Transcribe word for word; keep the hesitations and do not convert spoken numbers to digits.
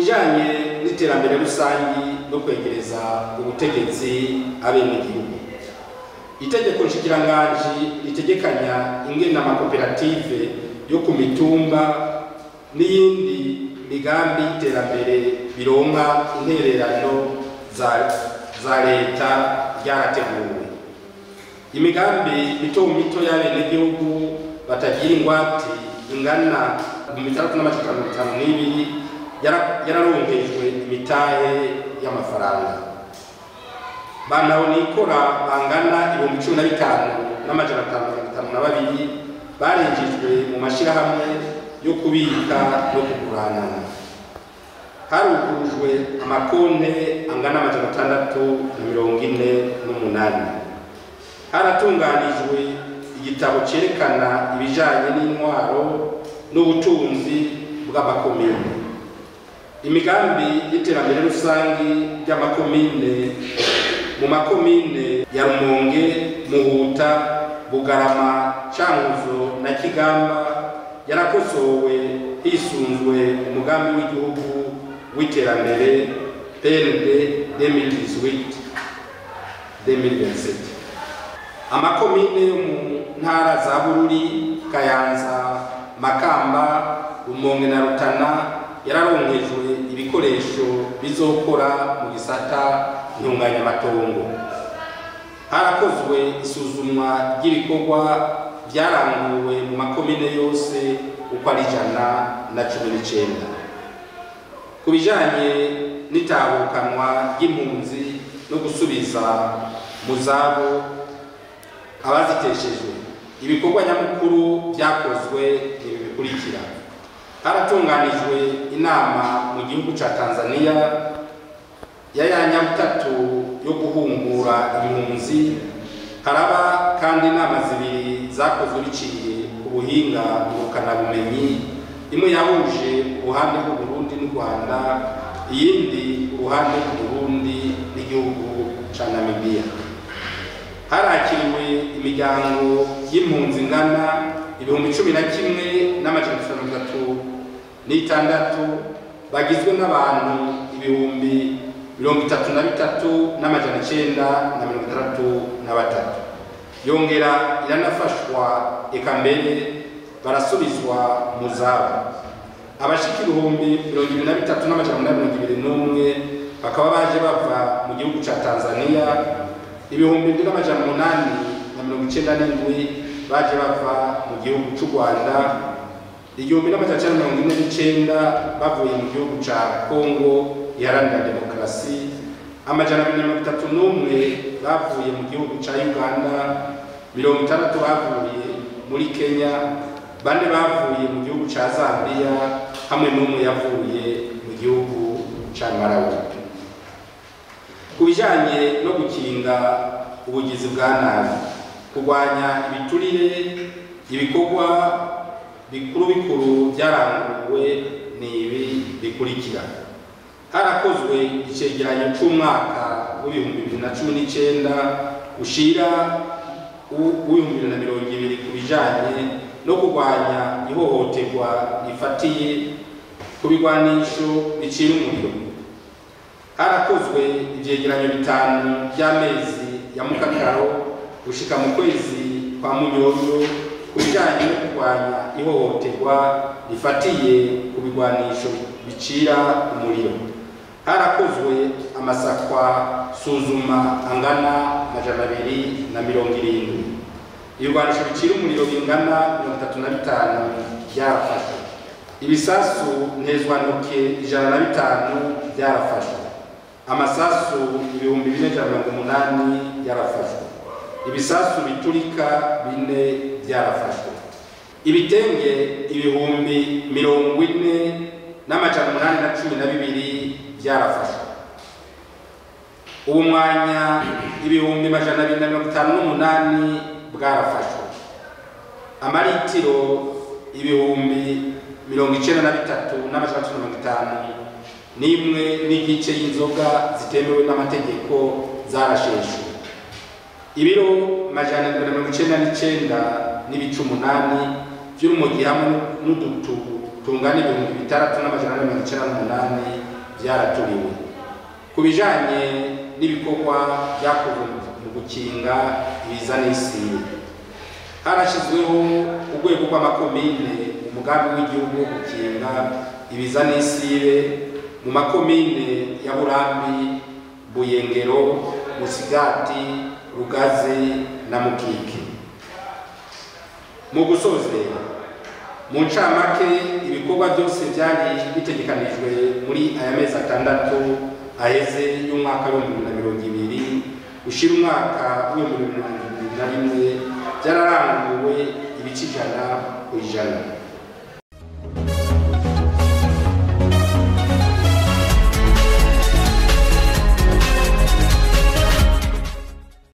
kubijanye n'iterambere rusangi no kwegereza ubutegetsi abenegihugu. Itegeko nshikiranganji ritegekanya ingena amakoperative yo ku mitumba n'iyindi migambi y'iterambere bironka intererano za, za leta ryarateguwe. Imigambi mito mito y'abenegihugu batagira ingwate ingana mu bitandatu n'amajana mirongo itanu n'ibiri yararonkejwe imitahe y'amafaranga. Banaho nikora bangana ibihumbi cumi na bitanu n'amajana atanu mirongo itanu na babiri barinjijwe mu mashirahamwe yo kubika no kuguranana. Harugurujwe amakonte angana amajana atandatu na mirongo ine n'umunani. Haratunganijwe igitabo cerekana ibijanye n'intwaro n'ubutunzi bw'amakomine. Imigambi y'iterambere rusangi ry'amakomine mu makomine ya Rumonge, Muhuta, Bugarama, Cankuzo na Kigamba yarakosowe hisunzwe umugambi w'igihugu w'iterambere P N D deux mille dix-huit deux mille vingt-sept. Amakomine yo mu ntara za Bururi, Kayanza, Makamba, Rumonge na Rutana yararonkejwe ibikoresho bizokora mu gisata ntunganyamatongo. Harakozwe isuzumwa ry'ibikorwa byaranguwe mu makomine yose uko ari ijana na cumi n'icenda. Ku bijanye n'itahukanwa ry'impunzi no gusubiza mu zabo abaziteshejwe, ibikorwa nyamukuru byakozwe ibi bikurikira. Haratunganijwe inama mu gihugu ca Tanzania ya yanyabutatu yo guhungura impunzi. Haraba kandi inama zibiri zakozwe biciye ku buhinga ngurukanabumenyi, imwe yahuje uruhande rw'u Burundi n'u Rwanda, iyindi uruhande rw'u Burundi n'igihugu ca Namibia. Harakiriwe imiryango y'impunzi ngana ibihumbi cumi na kimwe n'amajana mirongo itatu n'itandatu bagizwe n'abantu ibihumbi mirongo itatu na bitatu n'amajana icenda na mirongo itandatu na batatu. Yongera iranafashwa eka mbere barasubizwa mu zabo. Abashika ibihumbi mirongo ibiri na bitatu n'amajana umunani mirongo ibiri n'umwe bakaba baje bava mu gihugu ca Tanzania. Ibihumbi bibiri n'amajana umunani na mirongo icenda n'indwi baje bava mu gihugu c'u Rwanda. Igihumbi n'amajana mirongo ine n'icenda bavuye mu gihugu ca Congo iharanira demokarasi. Amajana abiri na mirongo itatu n'umwe bavuye mu gihugu ca Uganda. Mirongo itandatu bavuye muri Kenya. Bane bavuye mu gihugu ca Zambia hamwe n'umwe yavuye mu gihugu ca Malawi. Kubijanye no gukinga ubugizi bwa nabi, kurwanya ibiturire, ibikorwa bikuru bikuru byaranguwe ni ibi bikurikira. Harakozwe icegeranyo c'umwaka w'ibihumbi bibiri na cumi n'icenda ushira w'ibihumbi bibiri na mirongo ibiri ku bijanye no kurwanya ihohoterwa rifatiye ku bigwanisho bicira umuriro. Harakozwe ivyegeranyo bitanu by'amezi ya Mukakaro gushika mu kwezi kwa Munyonyo ku bijanye no kurwanya ihohoterwa rifatiye ku bigwanisho bicira umuriro. Harakozwe amasakwa suzuma angana amajana abiri na mirongo irindwi. Ibigwanisho bicira umuriro bingana mirongo itatu na bitanu byarafashwe. Ibisasu ntezwantoke ijana na bitanu byarafashwe. Amasasu ibihumbi bine na mirongo umunani byarafashwe. Ibisasu biturika bine byarafashwe. Ibitenge ibihumbi mirongo ine n'amajana umunani na cumi na bibiri byarafashwe. Ubumwanya ibihumbi majana abiri na mirongo itanu n'umunani bwarafashwe. Amaritiro ibihumbi mirongo icenda na bitatu n'amajana atatu na mirongo itanu n'imwe n'igice y'inzoga zitemewe n'amategeko zarasheshwe. Ibiro majana abiri na mirongo icenda n'icenda n'ibice umunani vy'urumogi hamwe n'udutu tungana ibihumbi bitandatu n'amajana mirongo icenda n'umunani byaraturiwe. Ku bijanye n'ibikorwa byakozwe mu gukinga ibiza n'isibe, harashyizweho urwego rw'amakomine umugambi w'igihugu wo gukinga ibiza n'isibe mu makomine ya Burambi, Buyengero, Musigati, Rugazi na Mukike. Mu gusozera, mu ncamake ibikorwa byose byari bitegekanijwe muri aya mezi atandatu aheze y'umwaka w'ibihumbi bibiri na mirongo ibiri ushira umwaka w'ibihumbi bibiri na mirongo ibiri na rimwe byararanguwe ibice ijana ku ijana.